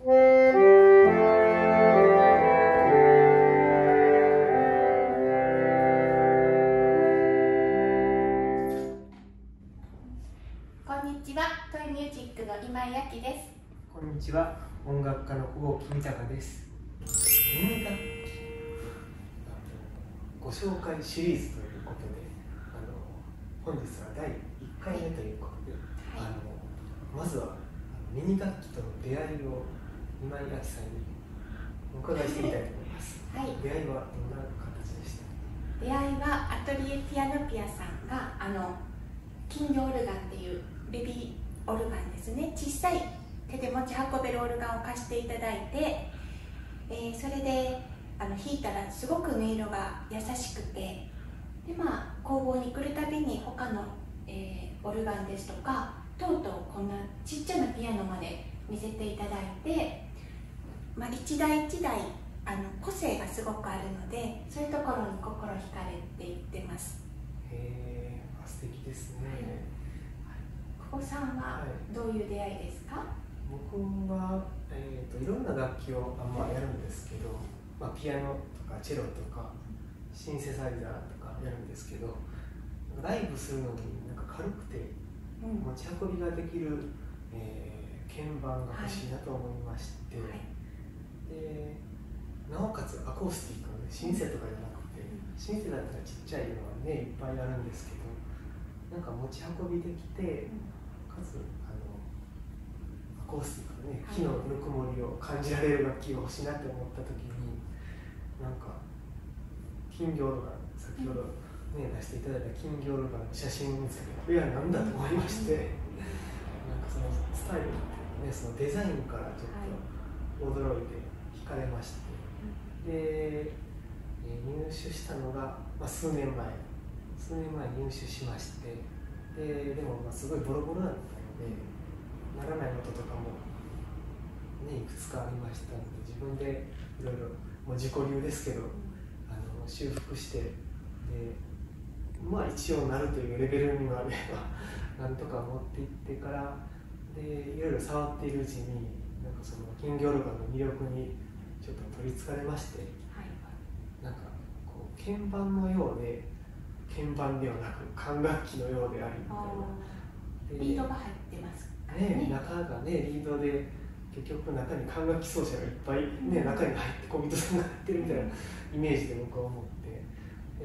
こんにちは、トイミュージックの今井亜紀です。 こんにちは、音楽家の久保公隆です。耳楽器ご紹介シリーズということで、本日は第1回目ということで、まずは耳楽器との出会いを今井亜紀さんにお伺いしてみたいと思います。はい、出会いはどんな形でした？ 出会いはアトリエピアノピアさんが金魚オルガンっていうベビーオルガンですね、小さい手で持ち運べるオルガンを貸していただいて、それで弾いたらすごく音色が優しくて、で工房に来るたびに他の、オルガンですとかとうとうこんなちっちゃなピアノまで見せていただいて、一台一台個性がすごくあるので、そういうところに心惹かれていってます。 へー、素敵ですね。 久保さんはどういう出会いですか？ 僕は、いろんな楽器をやるんですけど、ピアノとかチェロとかシンセサイザーとかやるんですけど、ライブするのに軽くて持ち運びができる、鍵盤が欲しいなと思いまして、でなおかつアコースティックの、シンセとかじゃなくて、シンセだったらちっちゃいのはねいっぱいあるんですけど、持ち運びできて、かつアコースティックの木のぬくもりを感じられる楽器が欲しいなって思った時に、金魚オルガン、先ほど出していただいた金魚オルガンの写真を見つけて、これは何だと思いまして、そのスタイルっていうかそのデザインからちょっと驚いて惹かれまして、で入手したのが、数年前入手しまして、でもすごいボロボロだったので、ならない音とかも、いくつかありましたので、自分でいろいろもう自己流ですけど修復して、で一応なるというレベルにまではなんとか持っていってから、でいろいろ触っているうちにその金魚オルガンの魅力にちょっと取りつかれまして、鍵盤のようで鍵盤ではなく管楽器のようでありみたいな。 リードが入ってますかね。中がリードで結局中に管楽器奏者がいっぱい中に入って小人さんが入ってるみたいなイメージで僕は思って、で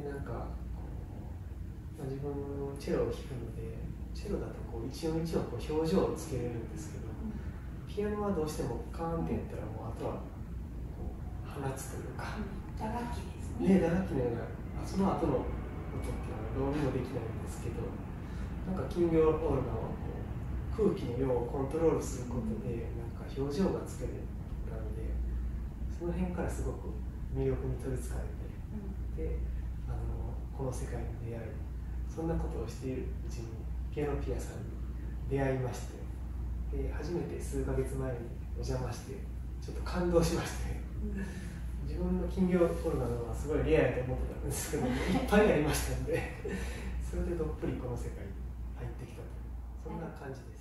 自分チェロを弾くので、チェロだと一音一音表情をつけれるんですけど、ピアノはどうしてもカーンってやったらもうあとは放つというか、 打楽器ですね。 打楽器のようなその後の音っていうのはどうにもできないんですけど、金魚オルガンは空気の量をコントロールすることで表情がつけれたので、その辺からすごく魅力に取りつかれて、でこの世界に出会い、そんなことをしているうちにピアノピアさんに出会いまして、で初めて数ヶ月前にお邪魔してちょっと感動しまして、自分の金魚オルガンはすごいレアやと思ってたんですけどいっぱいありましたのでそれでどっぷりこの世界に入ってきたと、そんな感じです。